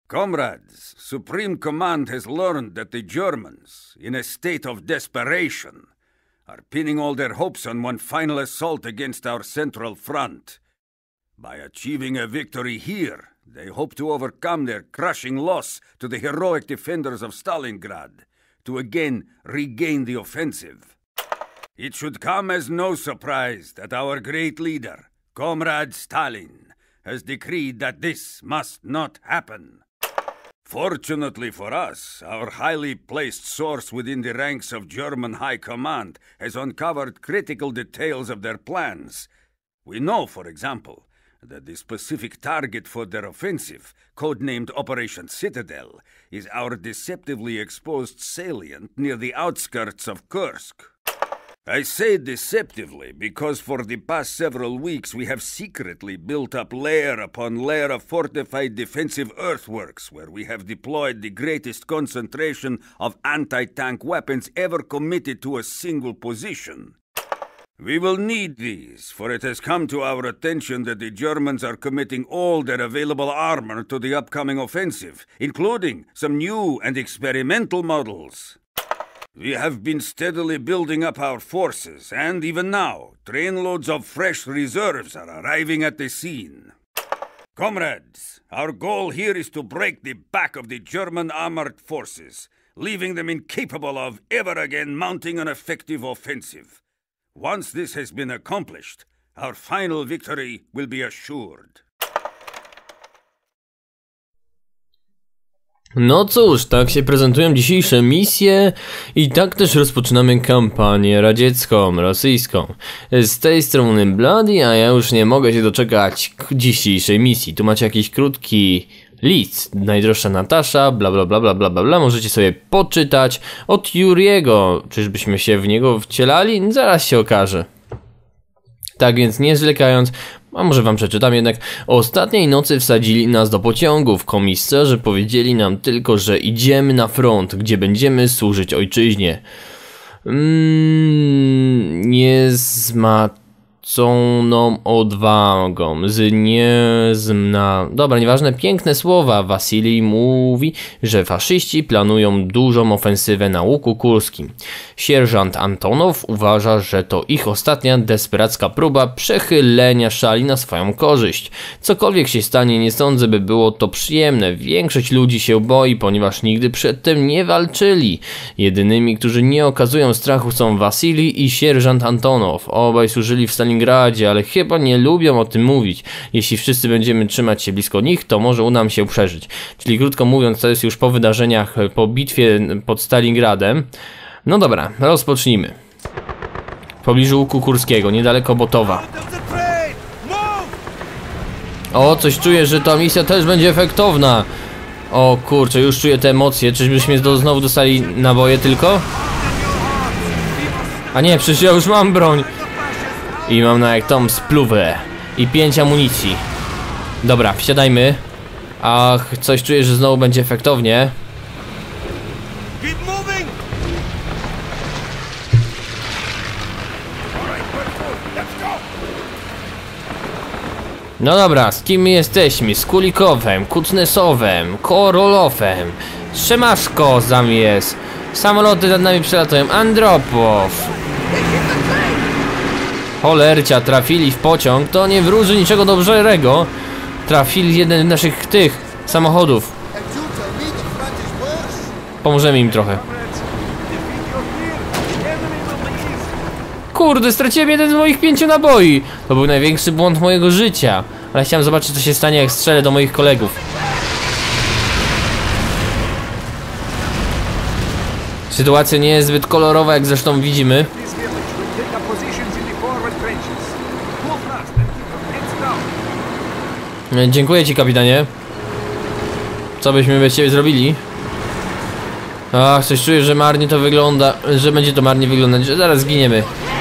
Comrades, Supreme Command has learned that the Germans, in a state of desperation, are pinning all their hopes on one final assault against our central front. By achieving a victory here, they hope to overcome their crushing loss to the heroic defenders of Stalingrad, to again regain the offensive. It should come as no surprise that our great leader, Comrade Stalin, has decreed that this must not happen. Fortunately for us, our highly placed source within the ranks of German High Command has uncovered critical details of their plans. We know, for example, that the specific target for their offensive, codenamed Operation Citadel, is our deceptively exposed salient near the outskirts of Kursk. I say deceptively because for the past several weeks we have secretly built up layer upon layer of fortified defensive earthworks where we have deployed the greatest concentration of anti-tank weapons ever committed to a single position. We will need these, for it has come to our attention that the Germans are committing all their available armor to the upcoming offensive, including some new and experimental models. We have been steadily building up our forces, and even now, trainloads of fresh reserves are arriving at the scene. Comrades, our goal here is to break the back of the German armored forces, leaving them incapable of ever again mounting an effective offensive. Once this has been accomplished, our final victory will be assured. No cóż, tak się prezentują dzisiejsze misje i tak też rozpoczynamy kampanię radziecką, rosyjską. Z tej strony Bloody, a ja już nie mogę się doczekać dzisiejszej misji. Tu macie jakiś krótki list. Najdroższa Natasza, bla bla bla bla bla bla. Możecie sobie poczytać od Juriego. Czyżbyśmy się w niego wcielali? Zaraz się okaże. Tak więc nie zwlekając, a może wam przeczytam jednak. Ostatniej nocy wsadzili nas do pociągów. Komisarze powiedzieli nam tylko, że idziemy na front, gdzie będziemy służyć ojczyźnie. Niezmaconą odwagą, Dobra, nieważne, piękne słowa. Wasilij mówi, że faszyści planują dużą ofensywę na łuku kurskim. Sierżant Antonow uważa, że to ich ostatnia desperacka próba przechylenia szali na swoją korzyść. Cokolwiek się stanie, nie sądzę, by było to przyjemne. Większość ludzi się boi, ponieważ nigdy przedtem nie walczyli. Jedynymi, którzy nie okazują strachu, są Wasilij i sierżant Antonow. Obaj służyli w Stalingradzie, ale chyba nie lubią o tym mówić. Jeśli wszyscy będziemy trzymać się blisko nich, to może uda nam się przeżyć. Czyli krótko mówiąc, to jest już po wydarzeniach, po bitwie pod Stalingradem. No dobra, rozpocznijmy. W pobliżu łuku kurskiego, niedaleko Botowa. O, coś czuję, że ta misja też będzie efektowna. O kurczę, już czuję te emocje. Czyżbyśmy znowu dostali naboje tylko? A nie, przecież ja już mam broń. I mam na jak tą spluwę. I 5 amunicji. Dobra, wsiadajmy. Ach, coś czuję, że znowu będzie efektownie. No dobra, z kim my jesteśmy? Z Kulikowem, Kucnesowem, Korolowem, Trzemaszko tam jest. Samoloty nad nami przelatują. Andropow. Cholercia, trafili w pociąg. To nie wróży niczego dobrego. Trafili jeden z naszych tych samochodów. Pomożemy im trochę. Kurde, straciłem jeden z moich 5 naboi. To był największy błąd mojego życia. Ale chciałem zobaczyć, co się stanie, jak strzelę do moich kolegów. Sytuacja nie jest zbyt kolorowa, jak zresztą widzimy. Dziękuję ci, kapitanie. Co byśmy bez ciebie zrobili? Ach, coś czuję, że marnie to wygląda, że będzie to marnie wyglądać, że zaraz zginiemy.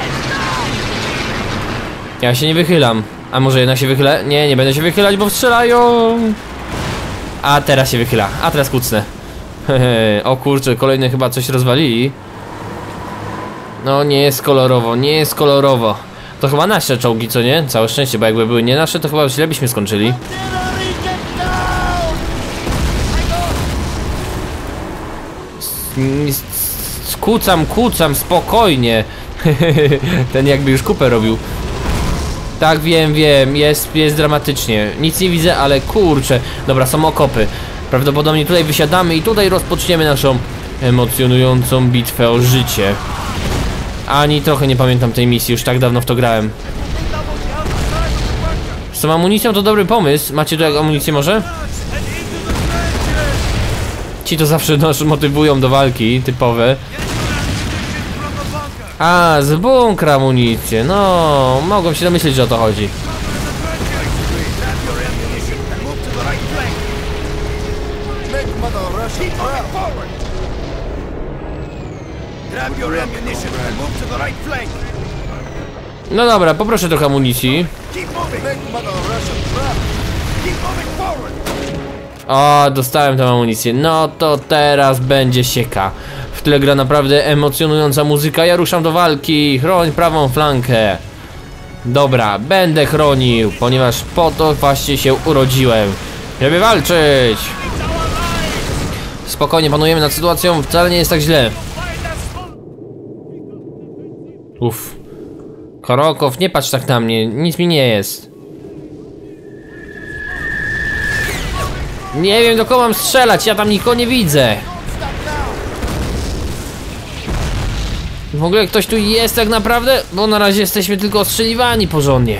Ja się nie wychylam. A może jednak się wychylę? Nie, nie będę się wychylać, bo strzelają. A teraz się wychyla, a teraz kucnę. O kurczę, kolejne chyba coś rozwalili. No nie jest kolorowo, nie jest kolorowo. To chyba nasze czołgi, co nie? Całe szczęście, bo jakby były nie nasze, to chyba źle byśmy skończyli. Kucam, spokojnie. Ten jakby już kupę robił. Tak, wiem, jest dramatycznie. Nic nie widzę, ale kurczę. Dobra, są okopy. Prawdopodobnie tutaj wysiadamy i tutaj rozpoczniemy naszą emocjonującą bitwę o życie. Ani trochę nie pamiętam tej misji, już tak dawno w to grałem. Z tą amunicją to dobry pomysł. Macie tu jak amunicję może? Ci to zawsze nas motywują do walki, typowe. A, z bunkra amunicję, no, mogłem się domyśleć, że o to chodzi. No dobra, poproszę trochę amunicji. O, dostałem tę amunicję. No to teraz będzie sieka. W tle gra naprawdę emocjonująca muzyka. Ja ruszam do walki. Chroń prawą flankę. Dobra, będę chronił, ponieważ po to właśnie się urodziłem, żeby walczyć. Spokojnie, panujemy nad sytuacją. Wcale nie jest tak źle. Uff. Korokow, nie patrz tak na mnie. Nic mi nie jest. Nie wiem, do kogo mam strzelać, ja tam nikogo nie widzę. W ogóle ktoś tu jest tak naprawdę? Bo na razie jesteśmy tylko ostrzeliwani porządnie.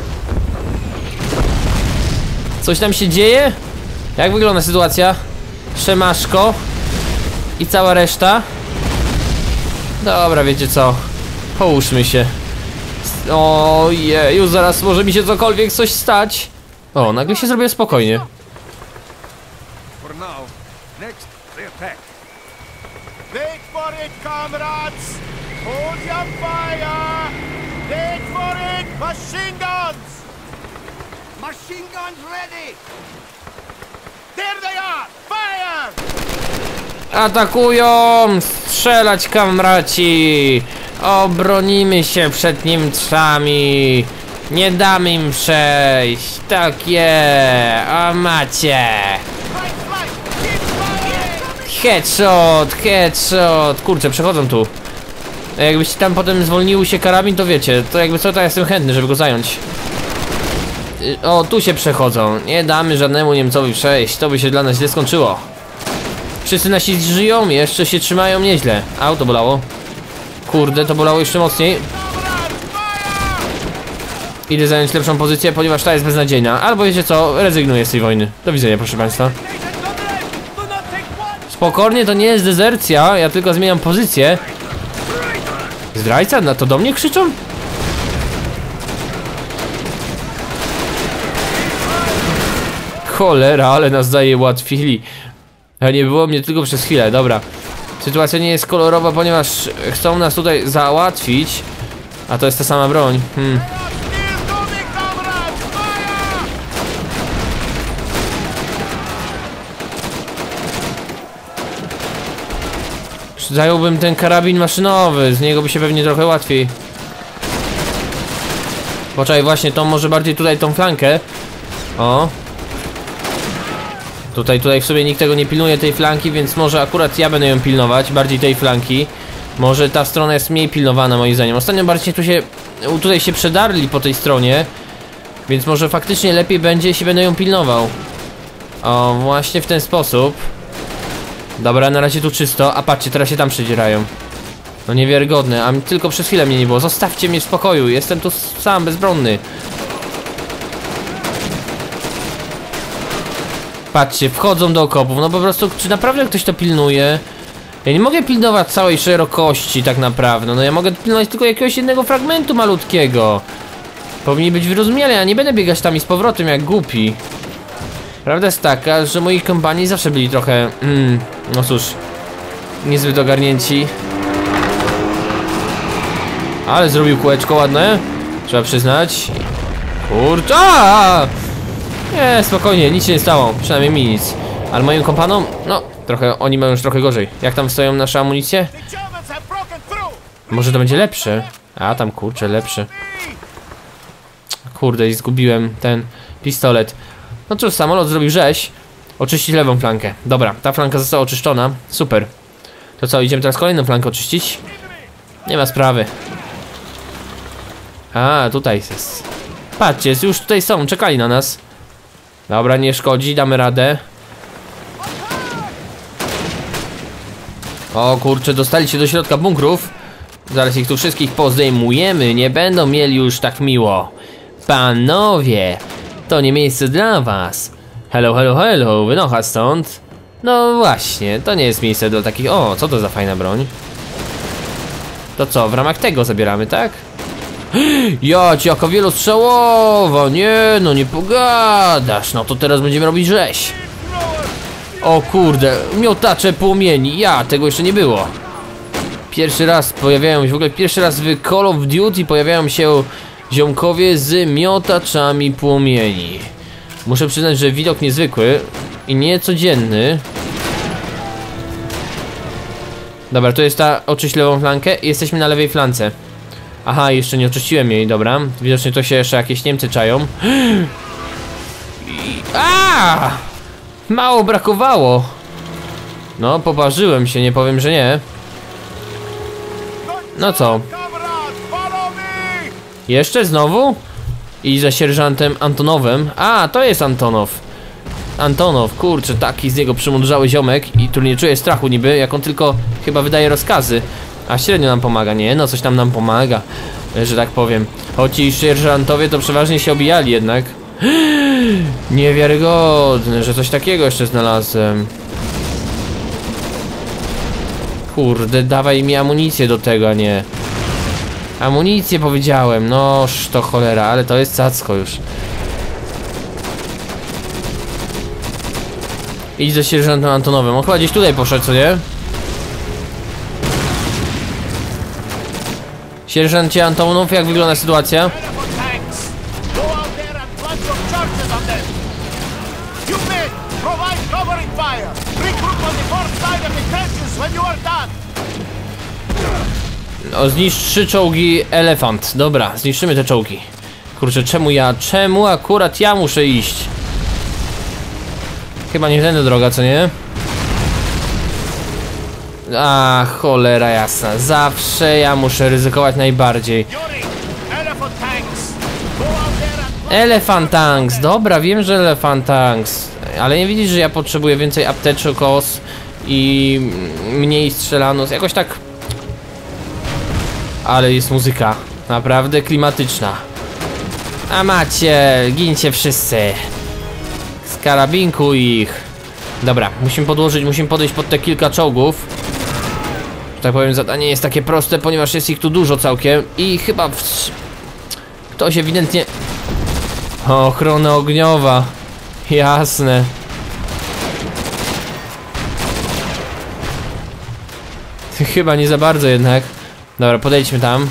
Coś tam się dzieje? Jak wygląda sytuacja? Szemaszko i cała reszta? Dobra, wiecie co? Połóżmy się. Ojeju, zaraz może mi się coś stać. O, nagle się zrobię spokojnie. Next, the attack. Wait for it, comrades! Hold your fire! Wait for it! Machine guns! Machine guns ready! There they are! Fire! Atakują! Strzelać, kamraci! Obronimy się przed Niemcami! Nie damy im przejść! Tak je! A macie! Headshot! Kurczę, przechodzą tu. Jakbyście tam potem zwolnił się karabin, to wiecie, to jakby co, to ja jestem chętny, żeby go zająć. O, tu się przechodzą. Nie damy żadnemu Niemcowi przejść, to by się dla nas źle skończyło. Wszyscy nasi żyją, jeszcze się trzymają nieźle. Au, to bolało. Kurde, to bolało jeszcze mocniej. Idę zająć lepszą pozycję, ponieważ ta jest beznadziejna. Albo wiecie co, rezygnuję z tej wojny. Do widzenia, proszę państwa. Spokojnie, to nie jest dezercja, ja tylko zmieniam pozycję. Zdrajca? Na to do mnie krzyczą? Cholera, ale nas daje ułatwili. A nie było mnie tylko przez chwilę, dobra. Sytuacja nie jest kolorowa, ponieważ chcą nas tutaj załatwić. A to jest ta sama broń. Zająłbym ten karabin maszynowy, z niego by się pewnie trochę łatwiej. Poczekaj, właśnie to może bardziej tutaj tą flankę. O. Tutaj w sobie nikt tego nie pilnuje, tej flanki, więc może akurat ja będę ją pilnować, bardziej tej flanki. Może ta strona jest mniej pilnowana moim zdaniem. Ostatnio bardziej tutaj się przedarli po tej stronie. Więc może faktycznie lepiej będzie, jeśli będę ją pilnował. O, właśnie w ten sposób. Dobra, na razie tu czysto, a patrzcie, teraz się tam przedzierają. No niewiarygodne, a tylko przez chwilę mnie nie było. Zostawcie mnie w spokoju, jestem tu sam, bezbronny. Patrzcie, wchodzą do okopów, no po prostu, czy naprawdę ktoś to pilnuje? Ja nie mogę pilnować całej szerokości tak naprawdę, no ja mogę pilnować tylko jakiegoś jednego fragmentu malutkiego. Powinni być wyrozumiali, ja nie będę biegać tam i z powrotem jak głupi. Prawda jest taka, że moi kompanii zawsze byli trochę, no cóż, niezbyt ogarnięci. Ale zrobił kółeczko ładne, trzeba przyznać. Kurczę! Nie, spokojnie, nic się nie stało, przynajmniej mi nic. Ale moim kompanom, no, trochę, oni mają już trochę gorzej. Jak tam stoją nasze amunicje? Może to będzie lepsze? A, tam kurczę, lepsze. Kurde, i zgubiłem ten pistolet. No cóż, samolot zrobił rzeź. Oczyścić lewą flankę. Dobra, ta flanka została oczyszczona. Super. To co, idziemy teraz kolejną flankę oczyścić? Nie ma sprawy. A, tutaj jest. Patrzcie, już tutaj są, czekali na nas. Dobra, nie szkodzi, damy radę. O kurczę, dostali się do środka bunkrów. Zaraz ich tu wszystkich pozdejmujemy. Nie będą mieli już tak miło. Panowie, to nie miejsce dla was. Hello, hello, hello, wynocha stąd. No właśnie, to nie jest miejsce dla takich... O, co to za fajna broń? To co, w ramach tego zabieramy, tak? Jać, jaka wielostrzałowa. Nie, no nie pogadasz. No to teraz będziemy robić rzeź. O kurde, miotacze płomieni. Ja, tego jeszcze nie było. Pierwszy raz pojawiają się, w ogóle pierwszy raz w Call of Duty pojawiają się ziomkowie z miotaczami płomieni. Muszę przyznać, że widok niezwykły i niecodzienny. Dobra, to jest ta, oczyść lewą flankę. Jesteśmy na lewej flance. Aha, jeszcze nie oczyściłem jej, dobra. Widocznie to się jeszcze jakieś Niemcy czają. A! Mało brakowało. No, poparzyłem się, nie powiem, że nie. No co? Jeszcze znowu? I za sierżantem Antonowem. A, to jest Antonow. Antonow, kurczę, taki z niego przymądrzały ziomek. I tu nie czuję strachu niby, jak on tylko chyba wydaje rozkazy. A średnio nam pomaga, nie? No coś tam nam pomaga, że tak powiem. Choć ci sierżantowie to przeważnie się obijali jednak. Niewiarygodne, że coś takiego jeszcze znalazłem. Kurde, dawaj mi amunicję do tego, a nie. Amunicję powiedziałem, noż to cholera, ale to jest cacko już. Idź ze sierżantem Antonowym, on chyba gdzieś tutaj poszedł, co nie? Sierżancie Antonow, jak wygląda sytuacja? No, zniszcz 3 czołgi Elefant. Dobra, zniszczymy te czołgi. Kurczę, czemu akurat ja muszę iść? Chyba nie tędy droga, co nie? A, cholera jasna. Zawsze ja muszę ryzykować najbardziej. Elephant Tanks. Dobra, wiem, że Elephant Tanks. Ale nie widzisz, że ja potrzebuję więcej apteczek i mniej strzelanos. Jakoś tak... Ale jest muzyka. Naprawdę klimatyczna. A macie, gincie wszyscy. Z karabinku ich. Dobra, musimy podejść pod te kilka czołgów. Że tak powiem, zadanie jest takie proste, ponieważ jest ich tu dużo całkiem. I chyba ktoś ewidentnie... Ochrona ogniowa. Jasne. Chyba nie za bardzo jednak. Dobra, podejdźmy tam.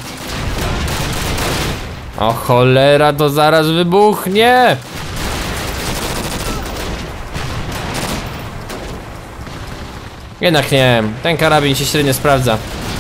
O cholera, to zaraz wybuchnie. Jednak nie, ten karabin się średnio sprawdza.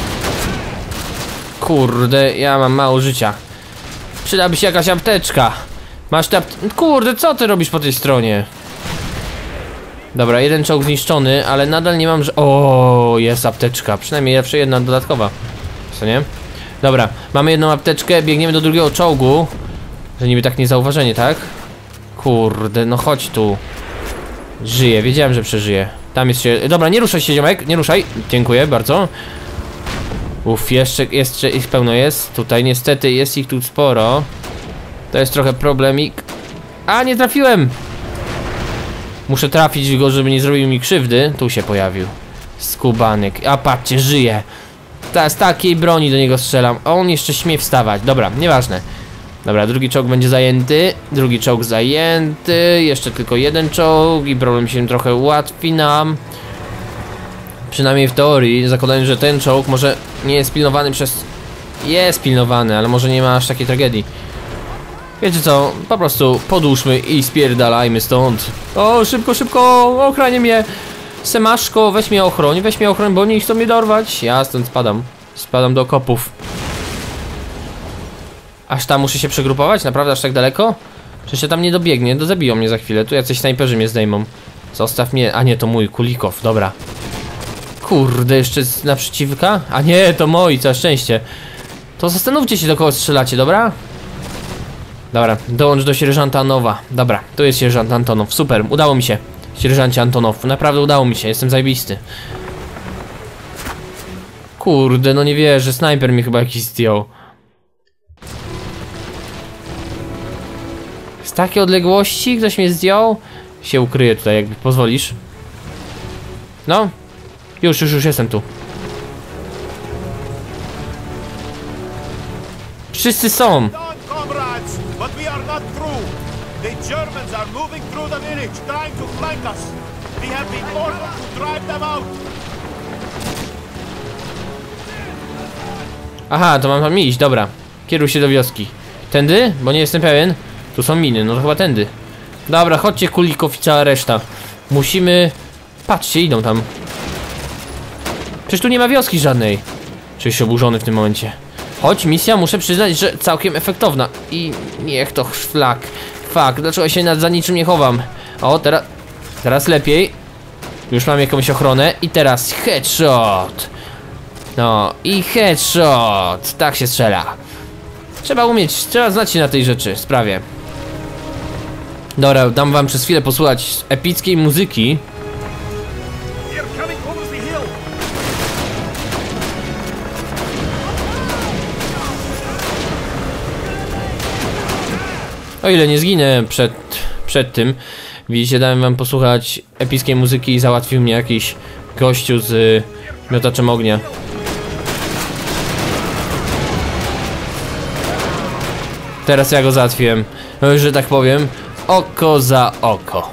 Kurde, ja mam mało życia. Przydałaby się jakaś apteczka. Masz te Kurde, co ty robisz po tej stronie? Dobra, jeden czołg zniszczony, ale nadal nie mam... O, jest apteczka, przynajmniej zawsze jedna dodatkowa. Co nie? Dobra, mamy jedną apteczkę, biegniemy do drugiego czołgu. Że niby tak niezauważenie, tak? Kurde, no chodź tu. Żyje, wiedziałem, że przeżyje. Tam jest się... Dobra, nie ruszaj się, ziomek, nie ruszaj. Dziękuję bardzo. Uff, jeszcze ich pełno jest. Tutaj niestety jest ich tu sporo. To jest trochę problemik. A, nie trafiłem! Muszę trafić w go, żeby nie zrobił mi krzywdy. Tu się pojawił skubanek. A patrzcie, żyje. Z takiej broni do niego strzelam. A on jeszcze śmie wstawać. Dobra, nieważne. Dobra, drugi czołg będzie zajęty. Drugi czołg zajęty. Jeszcze tylko jeden czołg i problem się trochę ułatwi nam. Przynajmniej w teorii, zakładając, że ten czołg może nie jest pilnowany przez... Jest pilnowany, ale może nie ma aż takiej tragedii. Wiecie co, po prostu podłóżmy i spierdalajmy stąd. O, szybko, szybko, ochranie mnie. Semaszko, weź mnie ochroń, bo oni chcą mnie dorwać. Ja stąd spadam. Spadam do okopów. Aż tam muszę się przegrupować? Naprawdę aż tak daleko? Przecież się tam nie dobiegnie, zabiją mnie za chwilę. Tu jacyś snajperzy mnie zdejmą. Zostaw mnie, a nie, to mój Kulikow, dobra. Kurde, jeszcze naprzeciwka? A nie, to moi, całe szczęście. To zastanówcie się, do kogo strzelacie, dobra? Dobra, dołącz do sierżanta Anowa. Dobra, tu jest sierżant Antonow, super, udało mi się. Sierżancie Antonow, naprawdę udało mi się, jestem zajebisty. Kurde, no nie wierzę, snajper mi chyba jakiś zdjął. Z takiej odległości ktoś mnie zdjął? Się ukryję tutaj, jakby pozwolisz. No, już jestem tu. Wszyscy są. Comrades, but we are not through. The Germans are moving through the village, trying to flank us. We have been ordered to drive them out. Aha, to mam tam iść, dobra. Kieruj się do wioski. Tędy? Bo nie jestem pewien. Tu są miny, no to chyba tędy. Dobra, chodźcie Kulikow i cała reszta. Musimy... Patrzcie, idą tam. Przecież tu nie ma wioski żadnej. Czuję się oburzony w tym momencie. Choć misja, muszę przyznać, że całkiem efektowna. I niech to szlak. Fuck, dlaczego się za niczym nie chowam? O, teraz lepiej. Już mam jakąś ochronę. I teraz headshot. No i headshot. Tak się strzela. Trzeba znać się na tej rzeczy, sprawie. Dobra, dam wam przez chwilę posłuchać epickiej muzyki. O ile nie zginę przed tym. Widzicie, dałem wam posłuchać epickiej muzyki i załatwił mnie jakiś gościu z miotaczem ognia. Teraz ja go załatwiłem, że tak powiem, oko za oko.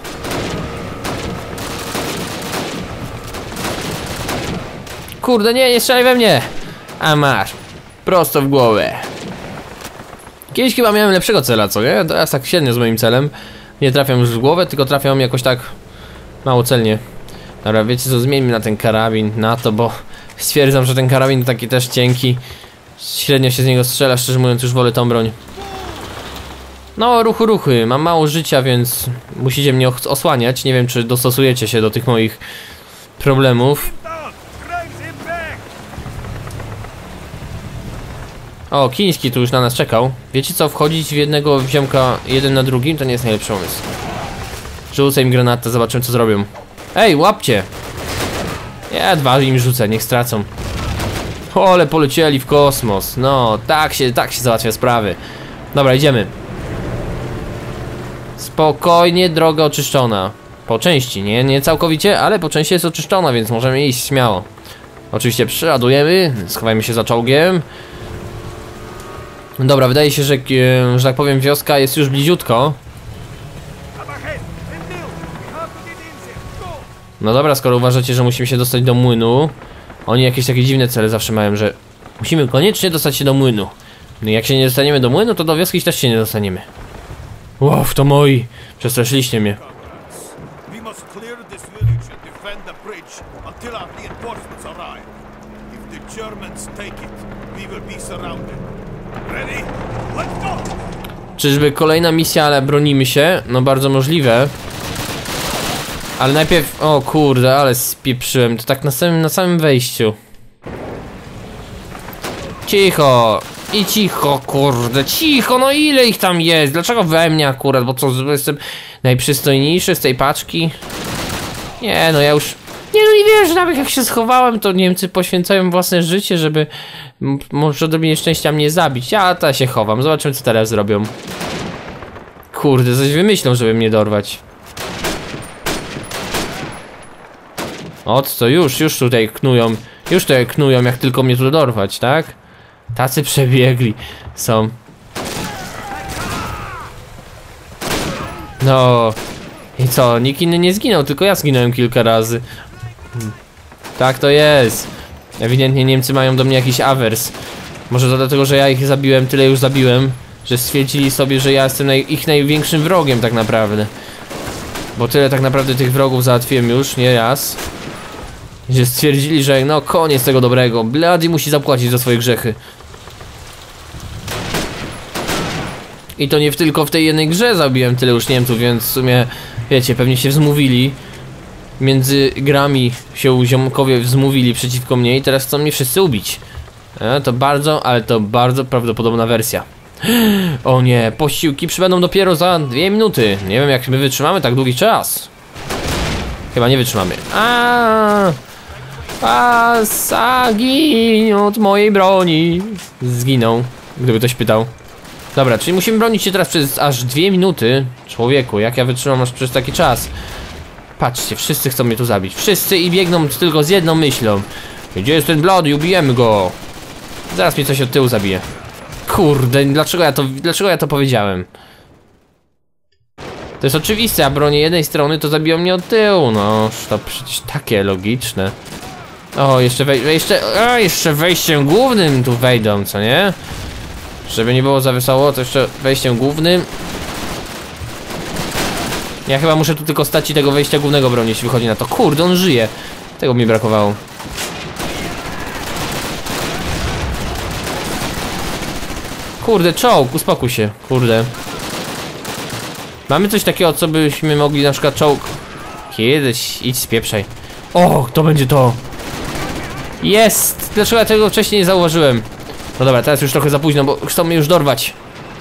Kurde, nie strzelaj we mnie! A masz, prosto w głowę. Kiedyś chyba miałem lepszego cela, co nie? Teraz tak średnio z moim celem. Nie trafiam już w głowę, tylko trafiam jakoś tak mało celnie. Dobra, wiecie co, zmieńmy na ten karabin, na to, bo stwierdzam, że ten karabin taki też cienki. Średnio się z niego strzela, szczerze mówiąc już wolę tą broń. No, ruchy, mam mało życia, więc musicie mnie osłaniać. Nie wiem, czy dostosujecie się do tych moich problemów. O, chiński tu już na nas czekał. Wiecie co, wchodzić w jednego ziomka jeden na drugim to nie jest najlepszy pomysł. Rzucę im granatę, zobaczymy co zrobią. Ej, łapcie! Ja dwa im rzucę, niech stracą. O, ale polecieli w kosmos. No, tak się załatwia sprawy. Dobra, idziemy. Spokojnie, droga oczyszczona. Po części, nie całkowicie, ale po części jest oczyszczona, więc możemy iść śmiało. Oczywiście przeładujemy, schowajmy się za czołgiem. Dobra, wydaje się, że tak powiem, wioska jest już bliziutko. No dobra, skoro uważacie, że musimy się dostać do młynu. Oni jakieś takie dziwne cele zawsze mają, że musimy koniecznie dostać się do młynu. No i jak się nie dostaniemy do młynu, to do wioski też się nie dostaniemy. Wow, to moi! Przestraszyliście mnie. Czyżby kolejna misja, ale bronimy się? No bardzo możliwe. Ale najpierw... O kurde, ale spieprzyłem. To tak na samym wejściu. Cicho! I cicho, kurde, cicho, no ile ich tam jest? Dlaczego we mnie akurat? Bo co, jestem najprzystojniejszy z tej paczki? Nie, no ja już... Nie, no nie wiem, że nawet jak się schowałem, to Niemcy poświęcają własne życie, żeby... Może do mnie szczęścia mnie zabić. Ja ta się chowam, zobaczymy co teraz zrobią. Kurde, coś wymyślą, żeby mnie dorwać. Co, już tutaj knują. Już tutaj knują, jak tylko mnie tu dorwać, tak? Tacy przebiegli są. No. I co? Nikt inny nie zginął, tylko ja zginąłem kilka razy. Tak to jest. Ewidentnie Niemcy mają do mnie jakiś awers. Może to dlatego, że ja ich zabiłem, tyle już zabiłem, że stwierdzili sobie, że ja jestem ich największym wrogiem tak naprawdę. Bo tyle tak naprawdę tych wrogów załatwiłem już, nie raz. Że stwierdzili, że no koniec tego dobrego. Bloody musi zapłacić za swoje grzechy. I to nie tylko w tej jednej grze zabiłem tyle już Niemców, więc w sumie, wiecie, pewnie się wzmówili. między grami się ziomkowie wzmówili przeciwko mnie i teraz chcą mnie wszyscy ubić. To bardzo, ale to bardzo prawdopodobna wersja. O nie, posiłki przybędą dopiero za 2 minuty. Nie wiem, jak my wytrzymamy tak długi czas. Chyba nie wytrzymamy. Zagiń od mojej broni. Zginął, gdyby ktoś pytał. Dobra, czyli musimy bronić się teraz przez aż 2 minuty. Człowieku, jak ja wytrzymam aż przez taki czas? Patrzcie, wszyscy chcą mnie tu zabić. Wszyscy i biegną tylko z jedną myślą. Gdzie jest ten Bloody? Ubijemy go. Zaraz mnie coś od tyłu zabije. Kurde, dlaczego ja to powiedziałem? To jest oczywiste, a bronię jednej strony to zabiją mnie od tyłu. No, to przecież takie logiczne. O, jeszcze wejściem głównym tu wejdą, co nie? Żeby nie było za wesoło, to jeszcze wejściem głównym. Ja chyba muszę tu tylko stać i tego wejścia głównego bronić, jeśli wychodzi na to. Kurde, on żyje. Tego mi brakowało. Kurde, czołg, uspokój się, kurde. Mamy coś takiego, co byśmy mogli na przykład czołg... Kiedyś, idź spieprzaj. O, to będzie to. Jest! Dlaczego ja tego wcześniej nie zauważyłem? No dobra, teraz już trochę za późno, bo chcą mnie już dorwać.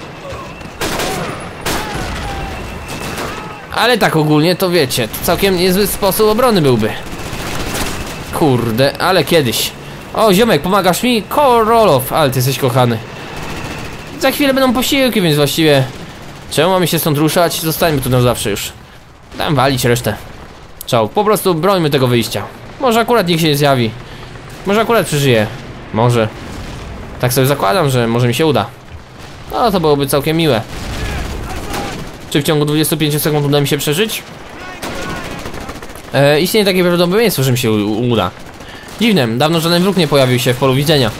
Ale tak ogólnie, to wiecie, to całkiem niezły sposób obrony byłby. Kurde, ale kiedyś. O, ziomek, pomagasz mi? Korolow, ale ty jesteś kochany. Za chwilę będą posiłki, więc właściwie... Czemu mamy się stąd ruszać? Zostańmy tu na zawsze już. Dam walić resztę. Czołg, po prostu brońmy tego wyjścia. Może akurat nikt się nie zjawi. Może akurat przeżyje. Może. Tak sobie zakładam, że może mi się uda. No to byłoby całkiem miłe. Czy w ciągu 25 sekund uda mi się przeżyć? Istnieje takie prawdopodobieństwo, że mi się uda. Dziwne, dawno żaden wróg nie pojawił się w polu widzenia.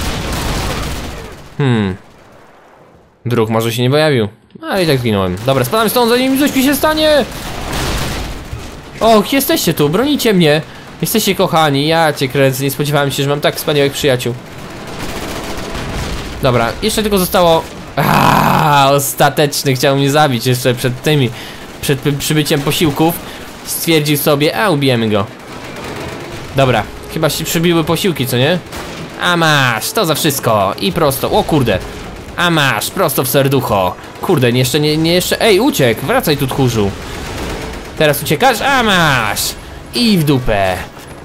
Wróg może się nie pojawił. Ale i tak zginąłem. Dobra, spadam stąd, zanim coś mi się stanie. O, jesteście tu, bronicie mnie. Jesteście kochani, ja cię kręcę. Nie spodziewałem się, że mam tak wspaniałych przyjaciół. Dobra, jeszcze tylko zostało... ostateczny chciał mnie zabić jeszcze przed przybyciem posiłków. Stwierdził sobie, ubijemy go. Dobra, chyba się przybiły posiłki, co nie? A masz, to za wszystko. I prosto, o kurde. A masz, prosto w serducho. Kurde, nie jeszcze, ej, uciekł, wracaj tu, tchórzu. Teraz uciekasz? A masz. I w dupę.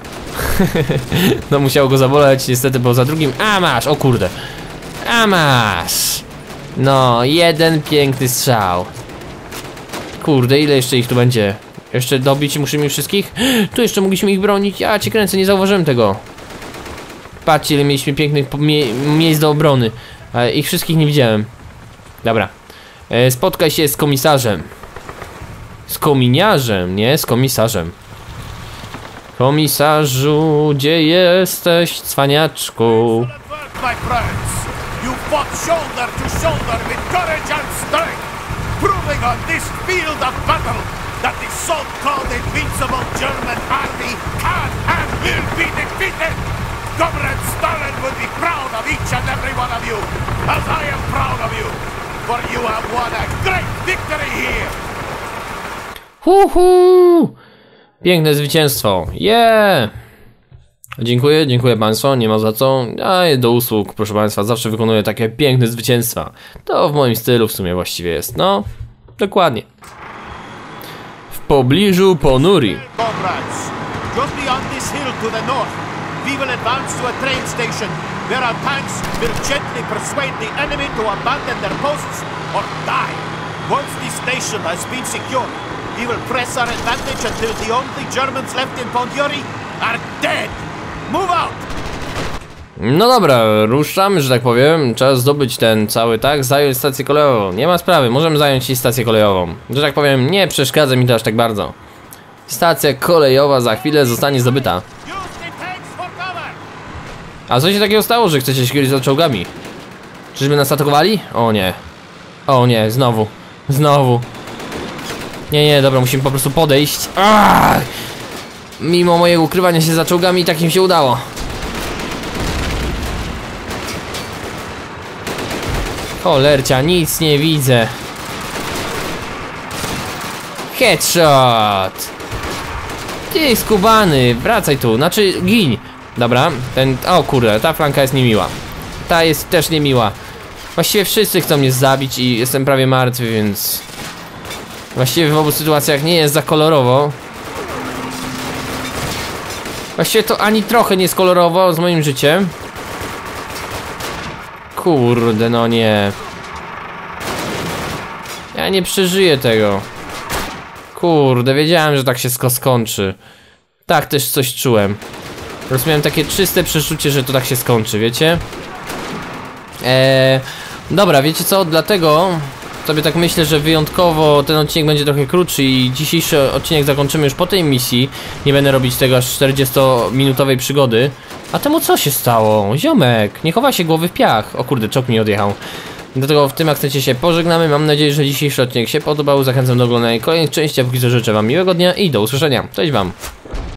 No musiało go zaboleć niestety, bo za drugim, a masz, o kurde. A masz. No, jeden piękny strzał. Kurde, ile jeszcze ich tu będzie? Jeszcze dobić musimy wszystkich? Tu jeszcze mogliśmy ich bronić. Ja cię kręcę, nie zauważyłem tego. Patrzcie, ile mieliśmy pięknych miejsc do obrony. Ale ich wszystkich nie widziałem. Dobra. Spotkaj się z komisarzem. Z kominiarzem, nie z komisarzem. Komisarzu, gdzie jesteś, cwaniaczku? You fought shoulder to shoulder with courage and strength, proving on this field of battle that the so-called invincible German army can and will be defeated. Comrade Stalin would be proud of each and every one of you, as I am proud of you, for you have won a great victory here. Piękne zwycięstwo, yeah! Dziękuję państwu, nie ma za co. Do usług, proszę państwa, zawsze wykonuję takie piękne zwycięstwa. To w moim stylu w sumie właściwie jest, no, dokładnie. W pobliżu Ponuri. Comrades, just beyond this hill to the north, we will advance to a train station where our tanks will gently persuade the enemy to abandon their posts or die. Once the station has been secured, we will press our advantage until the only Germans left in Pondiori are dead. Move out! No dobra, ruszamy, że tak powiem. Czas zdobyć ten cały, tak? Zająć stację kolejową. Nie ma sprawy, możemy zająć i stację kolejową. Że tak powiem, nie przeszkadza mi to aż tak bardzo. Stacja kolejowa za chwilę zostanie zdobyta. A co się takiego stało, że chcecie się kierować za czołgami? Czyżby nas atakowali? O nie. O nie, znowu. Znowu. Nie, dobra, musimy po prostu podejść. Mimo mojego ukrywania się za czołgami, tak im się udało. Cholercia, nic nie widzę. Headshot. Ty, skubany, wracaj tu, znaczy gin. Dobra, o kurde, ta flanka jest niemiła. Ta jest też niemiła. Właściwie wszyscy chcą mnie zabić i jestem prawie martwy, więc... Właściwie w obu sytuacjach nie jest za kolorowo. Właściwie to ani trochę nie jest kolorowo z moim życiem. Kurde, no nie. Ja nie przeżyję tego. Kurde, wiedziałem, że tak się skończy. Tak też coś czułem. Po prostu miałem takie czyste przeczucie, że to tak się skończy, wiecie? Dobra, wiecie co? Dlatego sobie tak myślę, że wyjątkowo ten odcinek będzie trochę krótszy i dzisiejszy odcinek zakończymy już po tej misji. Nie będę robić tego aż 40-minutowej przygody. A temu co się stało? Ziomek, nie chowa się głowy w piach. O kurde, czok mi odjechał. Dlatego w tym akcencie się pożegnamy. Mam nadzieję, że dzisiejszy odcinek się podobał. Zachęcam do oglądania kolejnych części, a póki co życzę wam miłego dnia i do usłyszenia. Cześć wam.